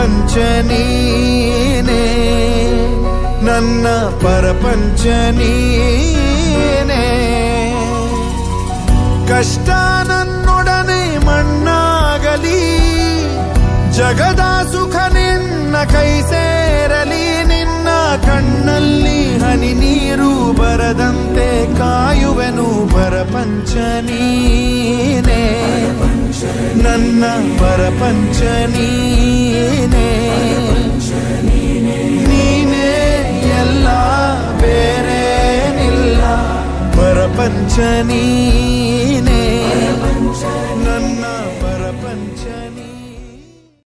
ಪರಪಂಚ ನೀನೇ, ನನ್ನ ಪರಪಂಚ ನೀನೇ. ಕಷ್ಟ ನನ್ನೊಡನೆ ಮಣ್ಣಾಗಲಿ, ಜಗದ ಸುಖ ನಿನ್ನ ಕೈ ಸೇರಲಿ. ನಿನ್ನ ಕಣ್ಣಲ್ಲಿ ಹನಿ ನೀರು ಬರದಂತೆ ಕಾಯುವೆನು ಪರಪಂಚ ನೀನೇ, ನನ್ನ ಪರಪಂಚ ನೀನೇ.